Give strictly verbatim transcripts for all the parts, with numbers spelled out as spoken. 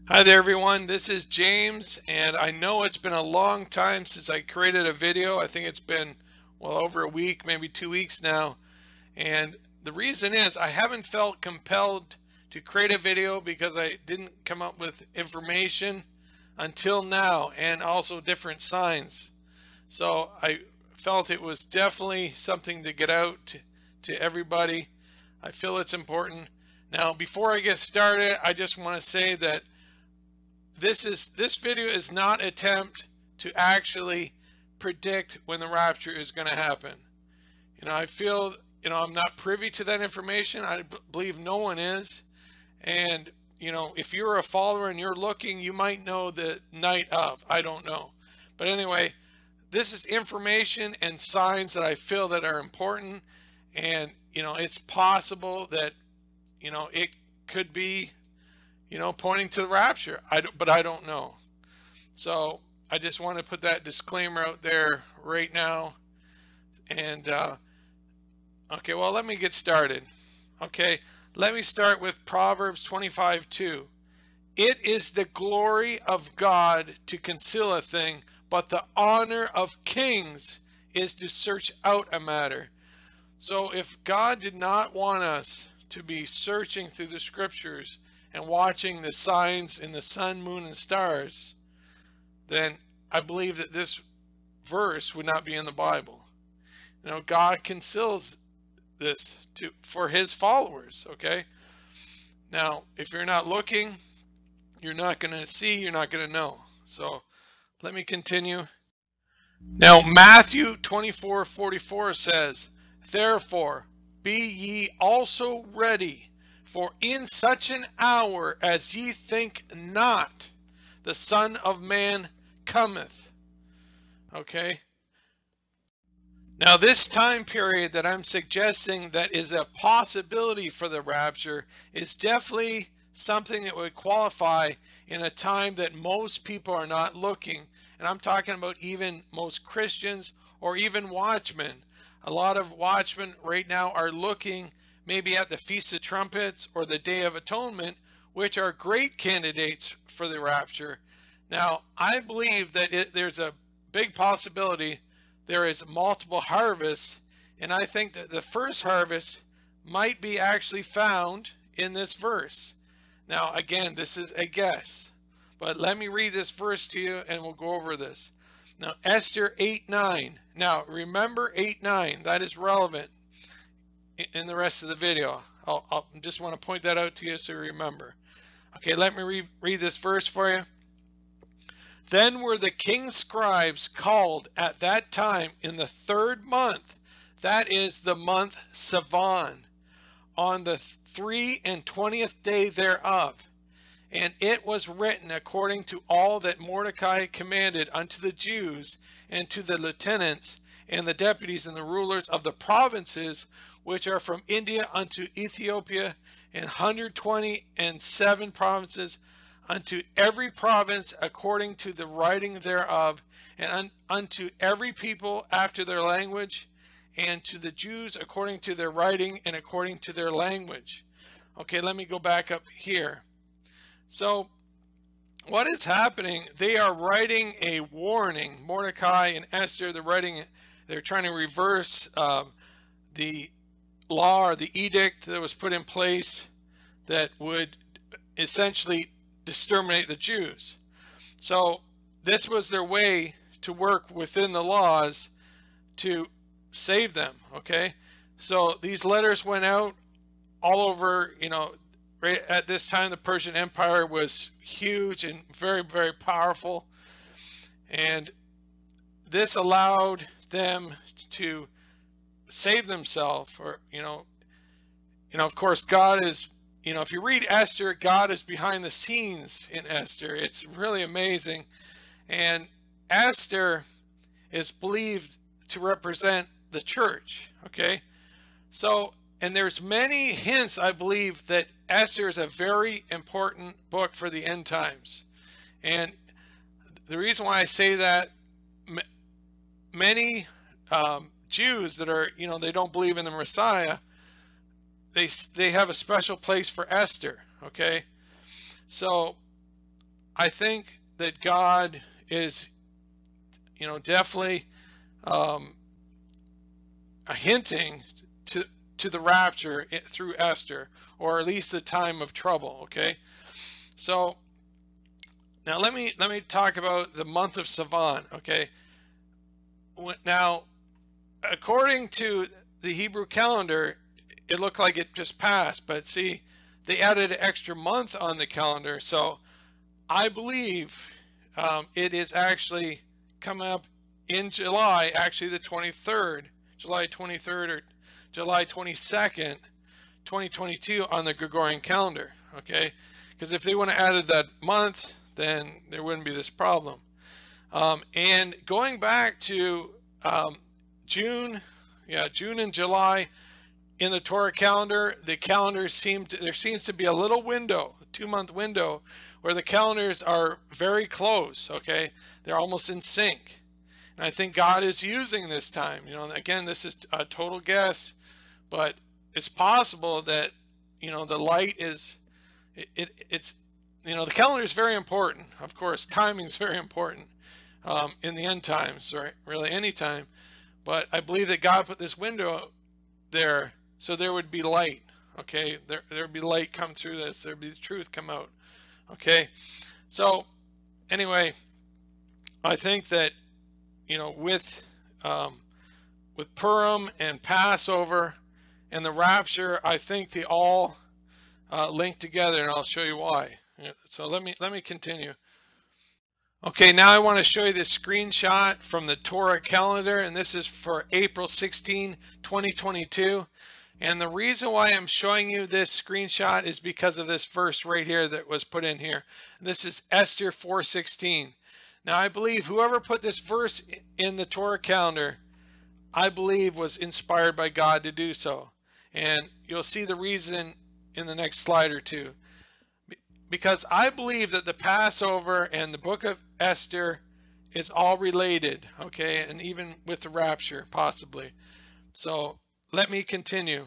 Hi there everyone, this is James, and I know it's been a long time since I created a video. I think it's been well over a week, maybe two weeks now, and the reason is I haven't felt compelled to create a video because I didn't come up with information until now, and also different signs. So I felt it was definitely something to get out to, to everybody. I feel it's important. Now before I get started, I just want to say that This is this video is not an attempt to actually predict when the rapture is going to happen. You know, I feel, you know, I'm not privy to that information. I believe no one is. And, you know, if you're a follower and you're looking, you might know the night of. I don't know. But anyway, this is information and signs that I feel that are important. And, you know, it's possible that, you know, it could be you know, pointing to the rapture. I don't, but I don't know. So I just want to put that disclaimer out there right now. And uh, okay, well, let me get started. Okay, let me start with Proverbs twenty-five two. It is the glory of God to conceal a thing, but the honor of kings is to search out a matter. So if God did not want us to be searching through the scriptures and watching the signs in the sun, moon, and stars, then I believe that this verse would not be in the Bible. You know, God conceals this to for his followers, okay? Now, if you're not looking, you're not going to see, you're not going to know. So let me continue. Now, Matthew twenty-four forty-four says, therefore, be ye also ready, for in such an hour as ye think not, the Son of Man cometh. Okay? Now this time period that I'm suggesting that is a possibility for the rapture is definitely something that would qualify in a time that most people are not looking. And I'm talking about even most Christians or even watchmen. A lot of watchmen right now are looking maybe at the Feast of Trumpets or the Day of Atonement, which are great candidates for the rapture. Now, I believe that it, there's a big possibility there is multiple harvests, and I think that the first harvest might be actually found in this verse. Now, again, this is a guess, but let me read this verse to you and we'll go over this. Now, Esther eight nine. Now, remember eight nine. That is relevant in the rest of the video. I'll, I'll just want to point that out to you so you remember. Okay, let me re read this verse for you. Then were the king's scribes called at that time in the third month, that is the month Sivan, on the three and twentieth day thereof. And it was written according to all that Mordecai commanded unto the Jews and to the lieutenants and the deputies and the rulers of the provinces which are from India unto Ethiopia, and one hundred twenty and seven provinces, unto every province according to the writing thereof, and un unto every people after their language, and to the Jews according to their writing and according to their language. Okay, let me go back up here. So what is happening? They are writing a warning. Mordecai and Esther, they're writing, they're trying to reverse um, the law or the edict that was put in place that would essentially exterminate the Jews. So this was their way to work within the laws to save them. Okay, so these letters went out all over. You know, right at this time the Persian Empire was huge and very, very powerful, and this allowed them to save themselves. Or you know you know of course God is, you know if you read Esther, God is behind the scenes in Esther. It's really amazing. And Esther is believed to represent the church. Okay, so and there's many hints, I believe, that Esther is a very important book for the end times. And the reason why I say that, many um, Jews that are, you know, they don't believe in the Messiah, they they have a special place for Esther. Okay, so I think that God is, you know, definitely um, hinting to to the rapture through Esther, or at least the time of trouble. Okay, so now let me let me talk about the month of Sivan. Okay, now according to the Hebrew calendar, it looked like it just passed, but see, they added an extra month on the calendar, so I believe um, it is actually coming up in July, actually the twenty-third, July twenty-third or July twenty-second, twenty twenty-two on the Gregorian calendar. Okay, because if they would have added that month, then there wouldn't be this problem. Um, and going back to um, June, yeah, June and July in the Torah calendar, the calendars seem to, there seems to be a little window, a two-month window, where the calendars are very close. Okay, they're almost in sync. And I think God is using this time. You know, again, this is a total guess, but it's possible that, you know, the light is, it, it it's, you know, the calendar is very important. Of course, timing is very important um, in the end times, or really any time. But I believe that God put this window there so there would be light. Okay, there there would be light come through this. There would be truth come out. Okay, so anyway, I think that, you know, with um, with Purim and Passover and the rapture, I think they all uh, link together, and I'll show you why. So let me let me continue. Okay, now I want to show you this screenshot from the Torah calendar, and this is for April sixteenth, twenty twenty-two. And the reason why I'm showing you this screenshot is because of this verse right here that was put in here. This is Esther four sixteen. Now I believe whoever put this verse in the Torah calendar, I believe was inspired by God to do so. And you'll see the reason in the next slide or two. Because I believe that the Passover and the Book of Esther is all related, okay, and even with the rapture, possibly. So let me continue.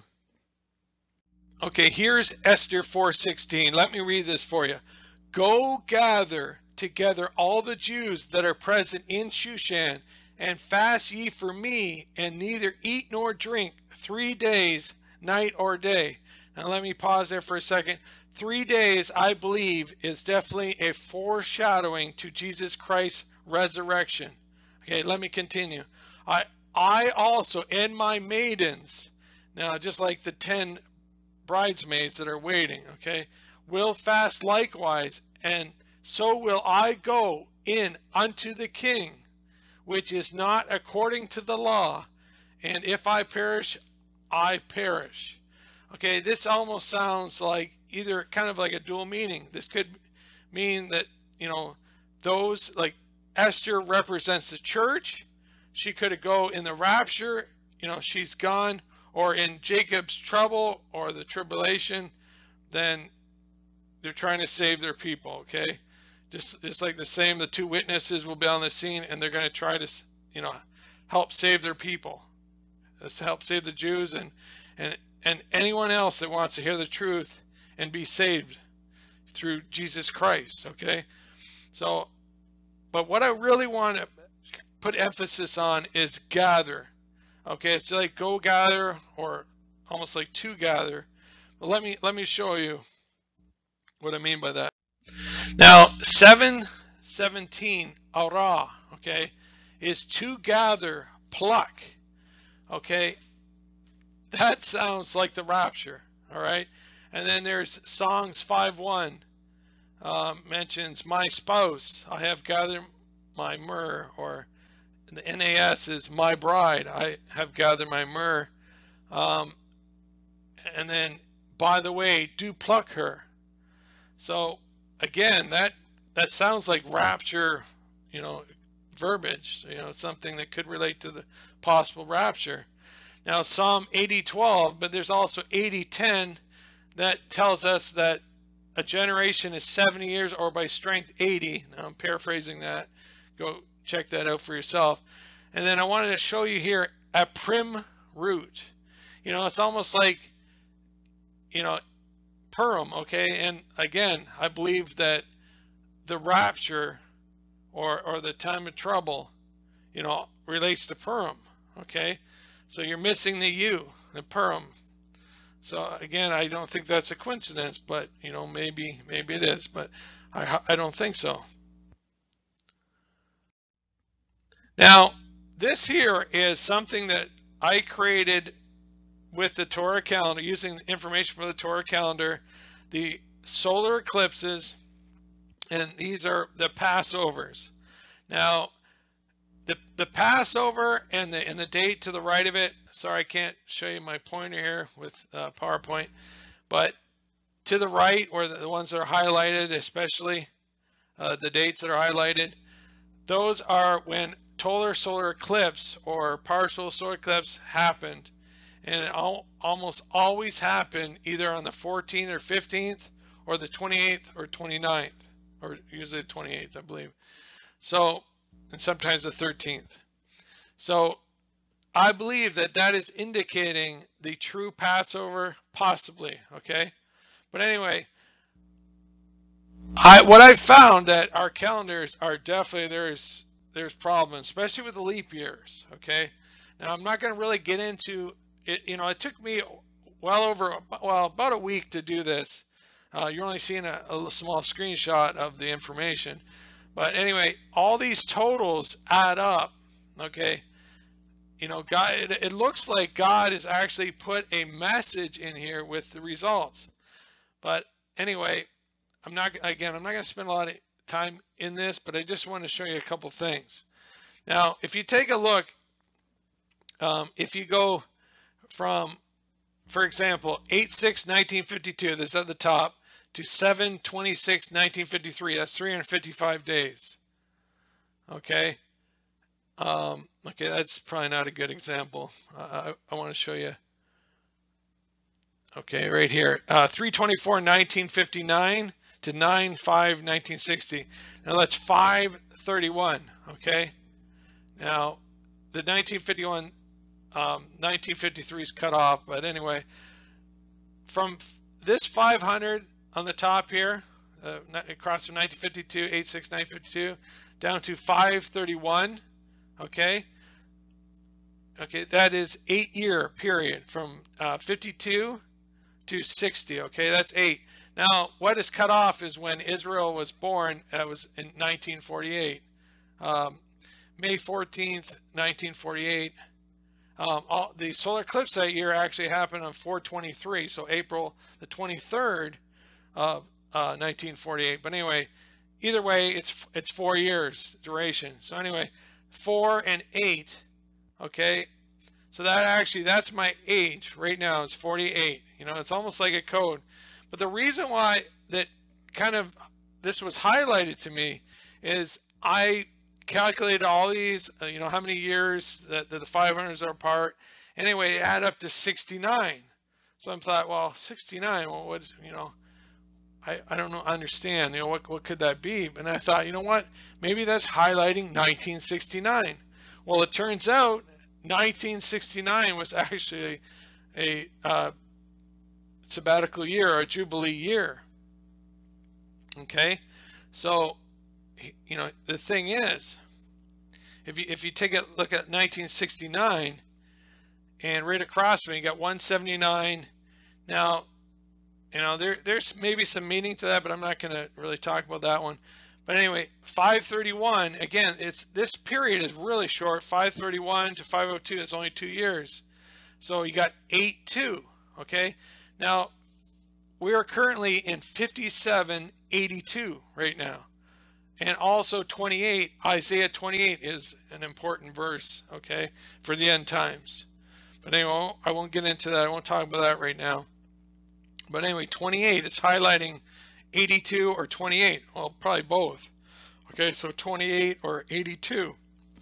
Okay, here's Esther four sixteen. Let me read this for you. Go gather together all the Jews that are present in Shushan, and fast ye for me, and neither eat nor drink three days, night or day. Now let me pause there for a second. Three days, I believe, is definitely a foreshadowing to Jesus Christ's resurrection. Okay, let me continue. I I also, and my maidens, now just like the ten bridesmaids that are waiting, okay, will fast likewise, and so will I go in unto the king, which is not according to the law, and if I perish, I perish. Okay, this almost sounds like either kind of like a dual meaning. This could mean that, you know, those, like Esther represents the church. She could go in the rapture, you know, she's gone, or in Jacob's trouble or the tribulation, then they're trying to save their people, okay? Just, just like the same, the two witnesses will be on the scene, and they're going to try to, you know, help save their people. Let's help save the Jews and, and, and anyone else that wants to hear the truth and be saved through Jesus Christ, okay? So, but what I really want to put emphasis on is gather, okay? It's like go gather, or almost like to gather. But let me let me show you what I mean by that. Now, seven seventeen, ara, okay, is to gather, pluck, okay? That sounds like the rapture, all right? And then there's Songs five one, um, mentions my spouse, I have gathered my myrrh, or the N A S is my bride, I have gathered my myrrh. Um, and then, by the way, do pluck her. So again, that that sounds like rapture, you know, verbiage, you know, something that could relate to the possible rapture. Now Psalm eighty twelve, but there's also eighty ten that tells us that a generation is seventy years, or by strength eighty. Now I'm paraphrasing that. Go check that out for yourself. And then I wanted to show you here a prim root. You know, it's almost like, you know, Purim, okay? And again, I believe that the rapture or, or the time of trouble, you know, relates to Purim, okay? So you're missing the U, the Purim. So again, I don't think that's a coincidence, but you know, maybe maybe it is, but I I don't think so. Now, this here is something that I created with the Torah calendar, using information from the Torah calendar, the solar eclipses, and these are the Passovers. Now, the the Passover and the and the date to the right of it. Sorry, I can't show you my pointer here with uh, PowerPoint, but to the right, or the, the ones that are highlighted, especially uh, the dates that are highlighted, those are when total solar eclipse or partial solar eclipse happened, and it all, almost always happened either on the fourteenth or fifteenth or the twenty-eighth or twenty-ninth, or usually the twenty-eighth, I believe. So, and sometimes the thirteenth. So I believe that that is indicating the true Passover, possibly, okay? But anyway, I what I found that our calendars are definitely, there's there's problems, especially with the leap years, okay? Now I'm not going to really get into it. You know, it took me well over, well, about a week to do this. Uh, you're only seeing a, a small screenshot of the information. But anyway, all these totals add up, okay? You know, God, it, it looks like God has actually put a message in here with the results. But anyway, I'm not, again, I'm not going to spend a lot of time in this, but I just want to show you a couple things. Now, if you take a look, um, if you go from, for example, eight six nineteen fifty-two, this is at the top, to seven twenty-six nineteen fifty-three, that's three hundred fifty-five days. Okay. Um, okay, that's probably not a good example. Uh, I, I want to show you. Okay, right here, uh, three twenty-four nineteen fifty-nine to nine five nineteen sixty. Now that's five thirty-one. Okay. Now the nineteen fifty-one, um, nineteen fifty-three is cut off, but anyway, from this five hundred on the top here, uh, across from nineteen fifty-two, eight six nineteen fifty-two, down to five thirty-one. Okay. Okay, that is eight year period from uh, fifty-two to sixty. Okay, that's eight. Now, what is cut off is when Israel was born. That was in nineteen forty-eight, um, May fourteenth, nineteen forty-eight. Um, all, the solar eclipse that year actually happened on four twenty-three, so April the twenty-third of uh, nineteen forty-eight. But anyway, either way, it's it's four years duration. So anyway, four and eight. Okay, so that actually, that's my age right now, is forty-eight. You know, it's almost like a code. But the reason why that kind of this was highlighted to me is I calculated all these, uh, you know, how many years that, that the five hundreds are apart. Anyway, it add up to sixty-nine. So I thought, well, sixty-nine, well, what's, you know, I, I don't know, understand, you know, what, what could that be? And I thought, you know what, maybe that's highlighting nineteen sixty-nine. Well, it turns out nineteen sixty-nine was actually a uh, sabbatical year, or a jubilee year. Okay, so you know, the thing is, if you if you take a look at nineteen sixty-nine, and right across from it, you got one seventy-nine. Now, you know, there there's maybe some meaning to that, but I'm not going to really talk about that one. But anyway, five thirty-one, again, it's this period is really short. five thirty-one to five oh two is only two years. So you got eight two, okay? Now, we are currently in fifty-seven eighty-two right now. And also twenty-eight, Isaiah twenty-eight is an important verse, okay, for the end times. But anyway, I won't get into that. I won't talk about that right now. But anyway, twenty-eight, it's highlighting eighty-two or twenty-eight. Well, probably both. Okay, so twenty-eight or eighty-two.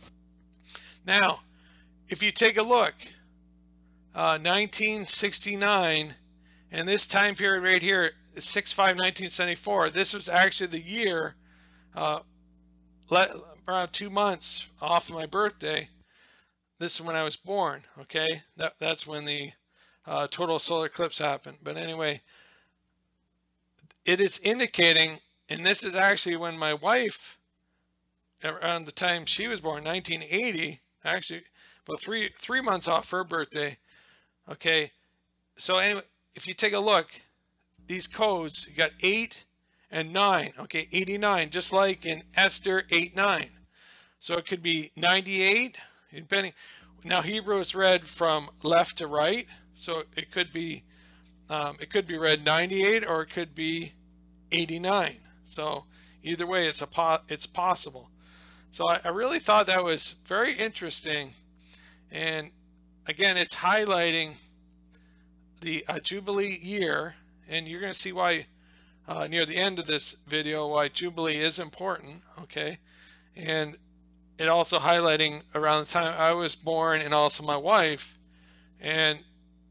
Now, if you take a look, uh, nineteen sixty-nine, and this time period right here is six five nineteen seventy-four. This was actually the year, uh, let, around two months off of my birthday. This is when I was born, okay? That, that's when the uh, total solar eclipse happened. But anyway, it is indicating and this is actually when my wife, around the time she was born, nineteen eighty, actually, about three three months off her birthday. Okay, so anyway, if you take a look, these codes, you got eight and nine. Okay, eighty-nine, just like in Esther eight nine. So it could be ninety-eight, depending. Now Hebrew is read from left to right, so it could be um, it could be read ninety-eight or it could be eighty-nine. So either way, it's a po it's possible. So I, I really thought that was very interesting, and again, it's highlighting the uh, Jubilee year, and you're going to see why uh, near the end of this video why Jubilee is important. Okay, and it also highlighting around the time I was born and also my wife. And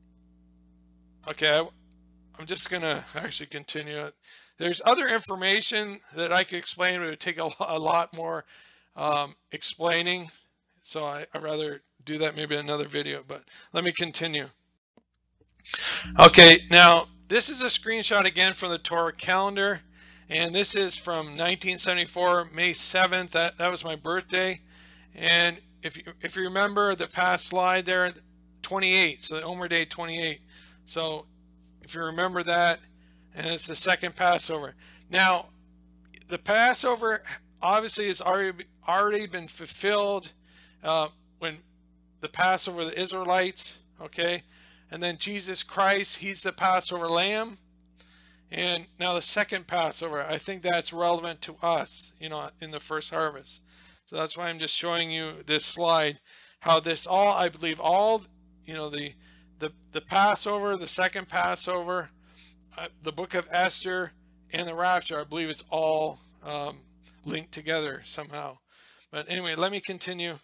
okay, I, I'm just going to actually continue it. There's other information that I could explain, but it would take a, a lot more um, explaining. So I, I'd rather do that maybe in another video, but let me continue. Okay, now this is a screenshot again from the Torah calendar, and this is from nineteen seventy-four, May seventh. That, that was my birthday. And if you, if you remember the past slide there, twenty-eight, so the Omer Day twenty-eight. So if you remember that, and it's the second Passover. Now, the Passover obviously has already, already been fulfilled uh, when the Passover, the Israelites, okay? And then Jesus Christ, he's the Passover lamb. And now the second Passover, I think that's relevant to us, you know, in the first harvest. So that's why I'm just showing you this slide, how this all, I believe all, you know, the the, the Passover, the second Passover, uh, the Book of Esther, and the Rapture, I believe it's all um, linked together somehow. But anyway, let me continue.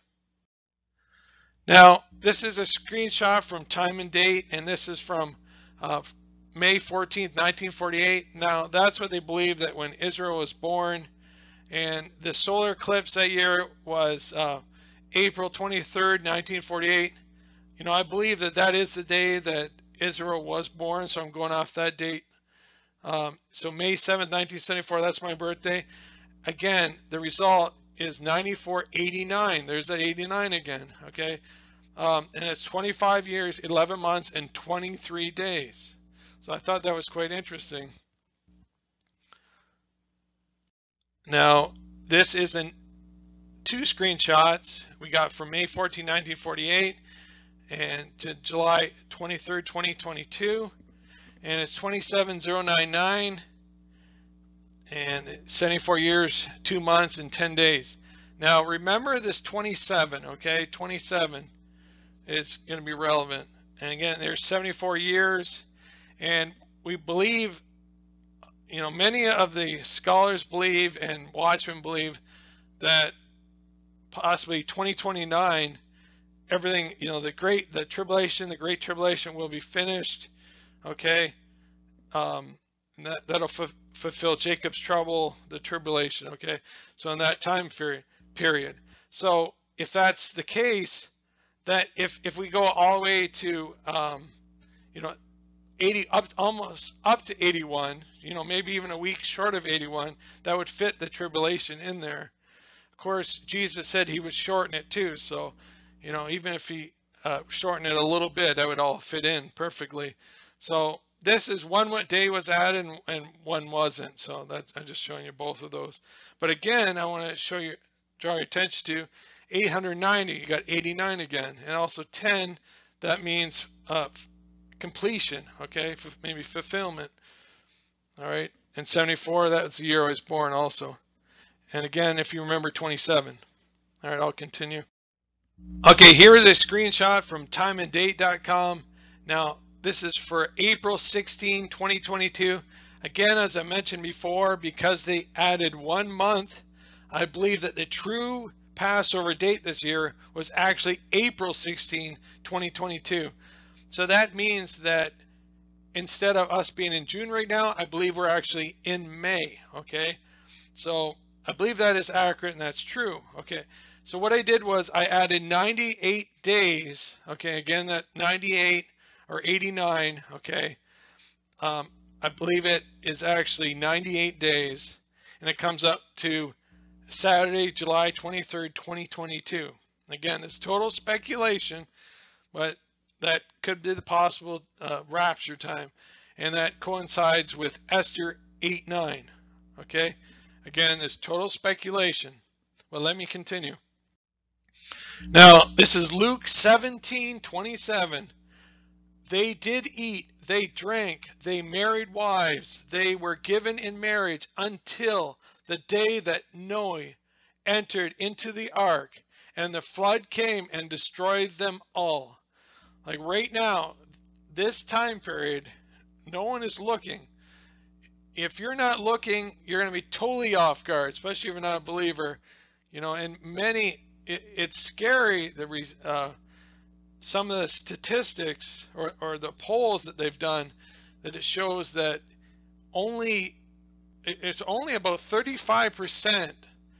Now, this is a screenshot from Time and Date, and this is from uh, May fourteenth, nineteen forty-eight. Now, that's what they believe, that when Israel was born, and the solar eclipse that year was uh, April twenty-third, nineteen forty-eight. You know, I believe that that is the day that Israel was born, so I'm going off that date. Um, so May seventh, nineteen seventy-four, that's my birthday. Again, the result is ninety-four eighty-nine. There's that eighty-nine again, okay? Um, and it's twenty-five years, eleven months, and twenty-three days. So I thought that was quite interesting. Now, this is in two screenshots we got from May fourteenth, nineteen forty-eight and to July twenty-third, twenty twenty-two. And it's twenty-seven thousand ninety-nine. And seventy-four years, two months, and ten days. Now remember this twenty-seven, okay? twenty-seven is going to be relevant. And again, there's seventy-four years, and we believe, you know, many of the scholars believe and watchmen believe that possibly twenty twenty-nine, everything, you know, the great, the tribulation, the great tribulation will be finished, okay? Um, and that, that'll fulfill Jacob's trouble, the tribulation, okay? So in that time period. So if that's the case, that if, if we go all the way to, um, you know, eighty, up, almost up to eighty-one, you know, maybe even a week short of eighty-one, that would fit the tribulation in there. Of course, Jesus said he would shorten it too. So, you know, even if he uh, shortened it a little bit, that would all fit in perfectly. So this is one what day was added and, and one wasn't. So that's, I'm just showing you both of those. But again, I want to show you, draw your attention to eight hundred ninety. You got eighty-nine again, and also ten. That means uh, completion. Okay, F maybe fulfillment. All right, and seventy-four. That's the year I was born, also. And again, if you remember, twenty-seven. All right, I'll continue. Okay, here is a screenshot from time and date dot com. Now, this is for April sixteenth, twenty twenty-two. Again, as I mentioned before, because they added one month, I believe that the true Passover date this year was actually April sixteenth, twenty twenty-two. So that means that instead of us being in June right now, I believe we're actually in May, okay? So I believe that is accurate and that's true, okay? So what I did was I added ninety-eight days, okay? Again, that ninety-eight or eighty-nine, okay? Um, I believe it is actually ninety-eight days. and it comes up to Saturday, July twenty-third, twenty twenty-two. Again, it's total speculation, but that could be the possible uh, rapture time, and that coincides with Esther eight nine. Okay, again, it's total speculation. Well, let me continue. Now, this is Luke seventeen twenty-seven. They did eat, they drank, they married wives, they were given in marriage until the day that Noah entered into the ark, and the flood came and destroyed them all. Like right now, this time period, no one is looking. If you're not looking, you're going to be totally off guard, especially if you're not a believer. You know, and many, it, it's scary, the uh, some of the statistics or, or the polls that they've done, that it shows that only, it's only about thirty-five percent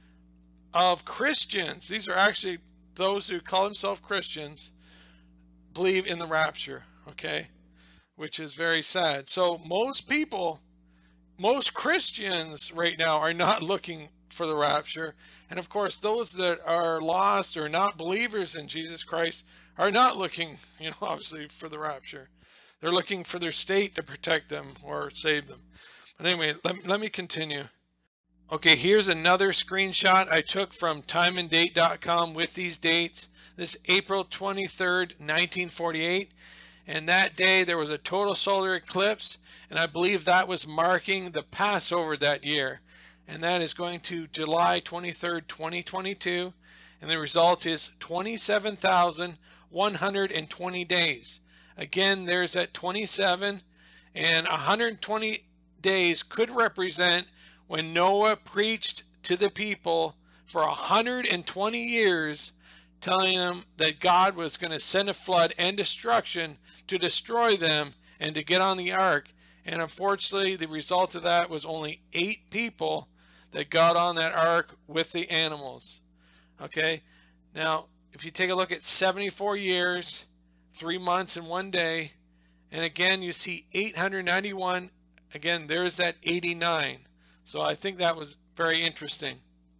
of Christians, these are actually those who call themselves Christians, believe in the rapture, okay, which is very sad. So most people, most Christians right now are not looking for the rapture, and of course those that are lost or not believers in Jesus Christ are not looking, you know, obviously for the rapture. They're looking for their state to protect them or save them. But anyway, let, let me continue. Okay, here's another screenshot I took from time and date dot com with these dates. This is April twenty-third, nineteen forty-eight, and that day there was a total solar eclipse, and I believe that was marking the Passover that year, and that is going to July twenty-third, twenty twenty-two, and the result is twenty-seven thousand one hundred twenty days. Again, there's that twenty-seven, and one hundred twenty days could represent when Noah preached to the people for one hundred twenty years, telling them that God was going to send a flood and destruction to destroy them and to get on the ark. And unfortunately, the result of that was only eight people that got on that ark with the animals. Okay, now if you take a look at seventy-four years, three months and one day, and again you see eight hundred ninety-one, again there's that eighty-nine. So I think that was very interesting.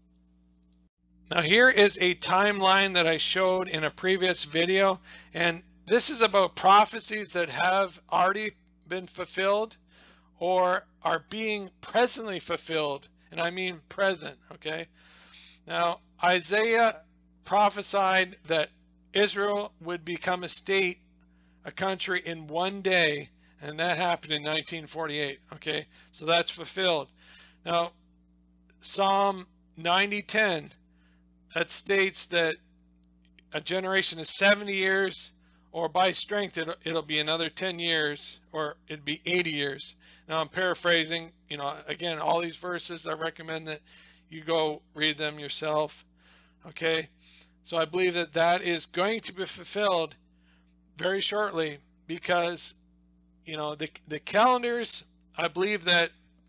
Now here is a timeline that I showed in a previous video, and this is about prophecies that have already been fulfilled or are being presently fulfilled, and I mean present, okay? Now Isaiah prophesied that Israel would become a state, a country in one day, and that happened in nineteen forty-eight, okay? So that's fulfilled. Now, Psalm ninety ten, that states that a generation is seventy years, or by strength it'll, it'll be another ten years, or it'd be eighty years. Now I'm paraphrasing, you know, again, all these verses, I recommend that you go read them yourself, okay? So I believe that that is going to be fulfilled very shortly, because, you know, the, the calendars, I believe that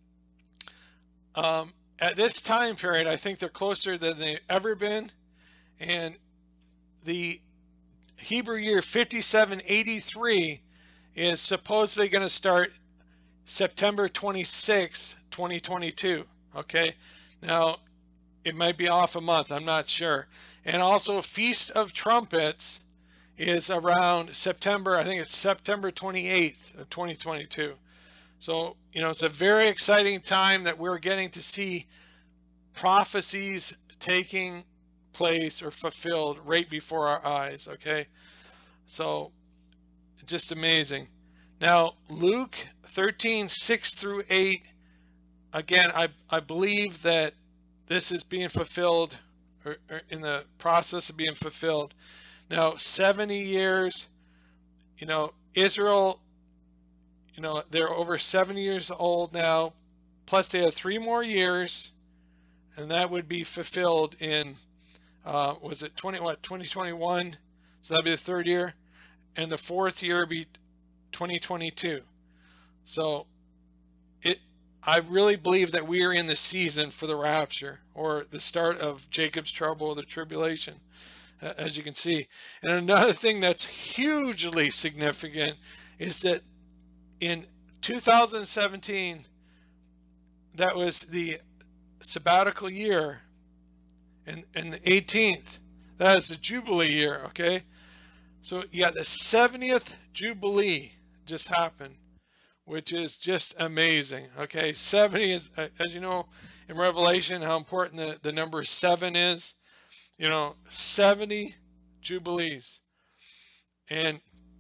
Um, at this time period, I think they're closer than they've ever been, and the Hebrew year fifty-seven eighty-three is supposedly going to start September twenty-sixth, twenty twenty-two, okay? Now, it might be off a month, I'm not sure. And also, Feast of Trumpets is around September, I think it's September twenty-eighth of twenty twenty-two. So, you know, it's a very exciting time that we're getting to see prophecies taking place or fulfilled right before our eyes, okay? So, just amazing. Now, Luke thirteen, six through eight, again, I, I believe that this is being fulfilled, or, or in the process of being fulfilled. Now, seventy years, you know, Israel, you know, they're over seventy years old now, plus they have three more years, and that would be fulfilled in, uh, was it twenty, what, twenty twenty-one? So that'd be the third year, and the fourth year would be twenty twenty-two. So it, I really believe that we are in the season for the rapture, or the start of Jacob's trouble, the tribulation, uh, as you can see. And another thing that's hugely significant is that in two thousand seventeen, that was the sabbatical year, and, and the eighteenth, that is the Jubilee year, okay? So you got the seventieth Jubilee just happened, which is just amazing, okay? seventy is, as you know, in Revelation, how important the, the number seven is. You know, seventy Jubilees. And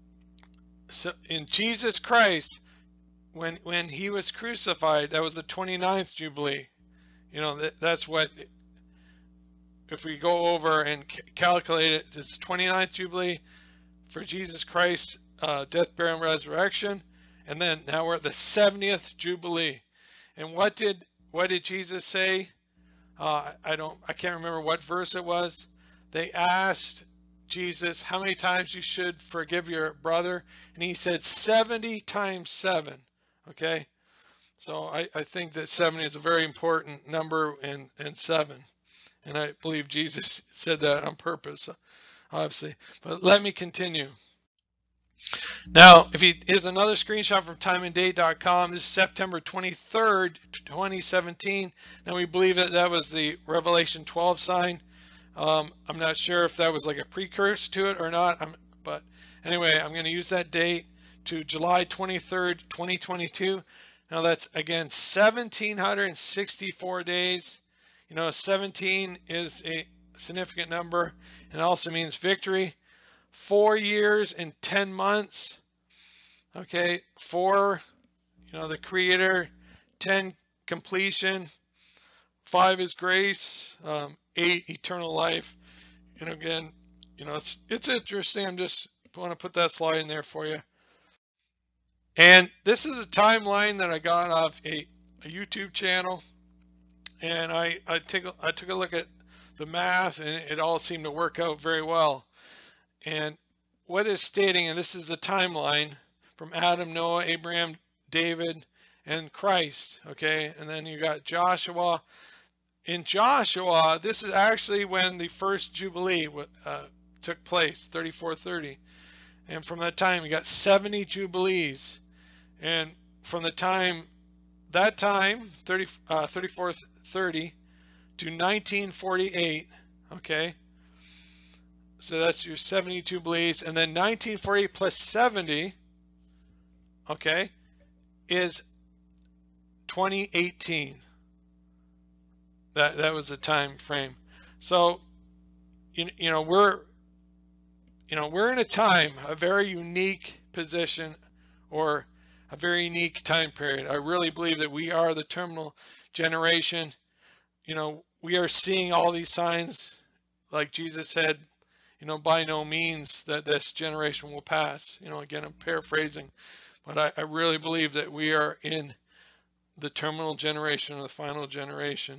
so in Jesus Christ, when when he was crucified, that was the twenty-ninth Jubilee. You know, that, that's what, if we go over and calculate it, it's twenty-ninth Jubilee for Jesus Christ's uh, death, burial, and resurrection. And then now we're at the seventieth Jubilee. And what did what did Jesus say? Uh, I don't I can't remember what verse it was. They asked Jesus how many times you should forgive your brother, and he said seventy times seven. Okay, so I, I think that seventy is a very important number, and and seven, and I believe Jesus said that on purpose, obviously. But let me continue. Now, if you, here's another screenshot from time and date dot com. This is September twenty-third, twenty seventeen. Now, we believe that that was the Revelation twelve sign. Um, I'm not sure if that was like a precursor to it or not, I'm, but anyway, I'm going to use that date to July twenty-third, twenty twenty-two. Now, that's, again, one thousand seven hundred sixty-four days. You know, seventeen is a significant number, and it also means victory. Four years and ten months. Okay, four, you know, the Creator. Ten, completion. Five is grace. Um, eight, eternal life. And again, you know, it's it's interesting. I'm just want to put that slide in there for you. And this is a timeline that I got off a, a YouTube channel, and I I take a, I took a look at the math, and it all seemed to work out very well. And what it's stating, and this is the timeline from Adam, Noah, Abraham, David, and Christ, okay? And then you got Joshua. In Joshua, this is actually when the first Jubilee uh, took place, thirty-four thirty. And from that time, you got seventy Jubilees. And from the time, that time, thirty, uh, thirty-four thirty to nineteen forty-eight, okay? So that's your seventy Jubilees. And then nineteen forty-eight plus seventy, okay, is twenty eighteen. That that was the time frame. So, you, you know, we're, you know, we're in a time, a very unique position, or a very unique time period. I really believe that we are the terminal generation. You know, we are seeing all these signs, like Jesus said, you know, by no means that this generation will pass. You know, again, I'm paraphrasing, but I, I really believe that we are in the terminal generation, or the final generation.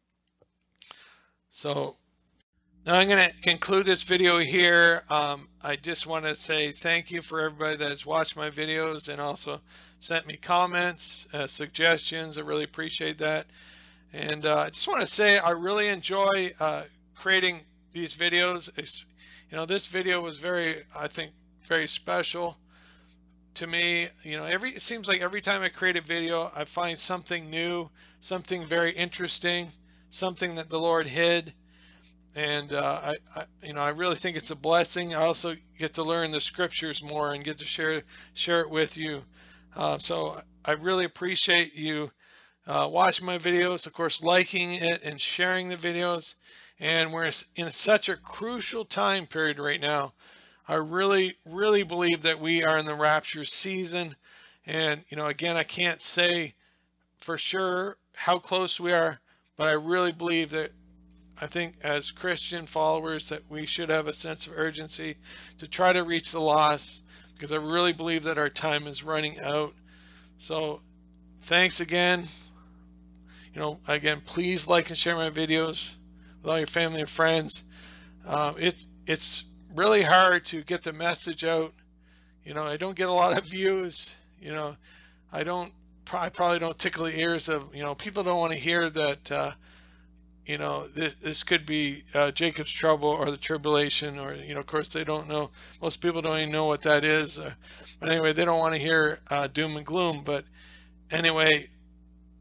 So now I'm going to conclude this video here. Um, I just want to say thank you for everybody that has watched my videos and also sent me comments, uh, suggestions. I really appreciate that. And uh, I just want to say I really enjoy uh, creating these videos. It's, you know, this video was very, I think, very special to me. You know, every it seems like every time I create a video, I find something new, something very interesting, something that the Lord hid, and uh, I, I, you know, I really think it's a blessing. I also get to learn the scriptures more and get to share share it with you. Uh, so I really appreciate you uh, watching my videos, of course, liking it and sharing the videos. And we're in such a crucial time period right now. I really, really believe that we are in the rapture season. And you know, again, I can't say for sure how close we are, but I really believe that, I think as Christian followers, that we should have a sense of urgency to try to reach the lost, because I really believe that our time is running out. So thanks again. You know, again, please like and share my videos with all your family and friends. Um, it's, it's really hard to get the message out. You know, I don't get a lot of views. You know, I don't I probably don't tickle the ears of, you know, people don't want to hear that, uh, you know, this, this could be uh, Jacob's trouble or the tribulation, or, you know, of course they don't know. Most people don't even know what that is. Uh, but anyway, they don't want to hear uh, doom and gloom. But anyway,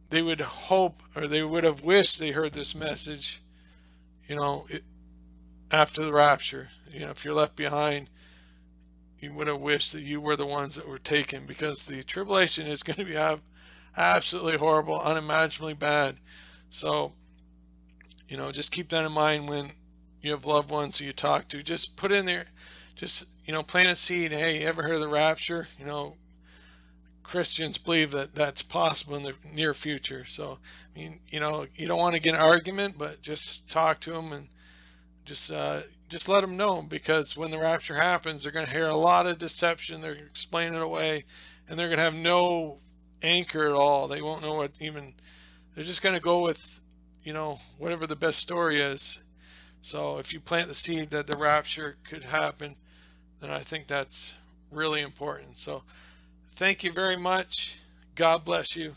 they would hope, or they would have wished they heard this message, you know, it, after the rapture. You know, if you're left behind, you would have wished that you were the ones that were taken, because the tribulation is going to be absolutely horrible, unimaginably bad. So, you know, just keep that in mind when you have loved ones who you talk to. Just put in there, just, you know, plant a seed. Hey, you ever heard of the rapture? You know, Christians believe that that's possible in the near future. So, I mean, you know, you don't want to get an argument, but just talk to them and just uh, just let them know, because when the rapture happens, they're going to hear a lot of deception. They're going to explain it away, and they're going to have no anchor at all. They won't know what even, they're just going to go with, you know, whatever the best story is. So if you plant the seed that the rapture could happen, then I think that's really important. So thank you very much. God bless you.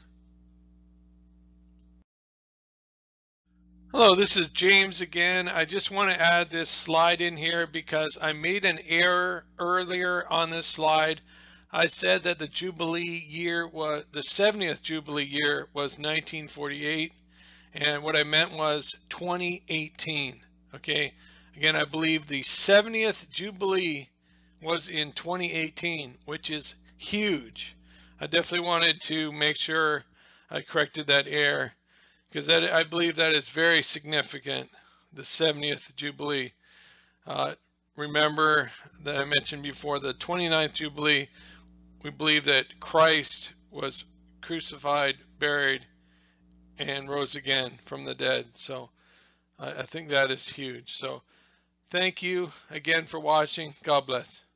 Hello, this is James again. I just want to add this slide in here because I made an error earlier on this slide. I said that the Jubilee year was, the seventieth Jubilee year was nineteen forty-eight, and what I meant was twenty eighteen. Okay, again, I believe the seventieth Jubilee was in twenty eighteen, which is huge. I definitely wanted to make sure I corrected that error, because that, I believe that is very significant, the seventieth Jubilee. Uh, remember that I mentioned before, the twenty-ninth Jubilee, we believe that Christ was crucified, buried, and rose again from the dead. So I, I think that is huge. So thank you again for watching. God bless.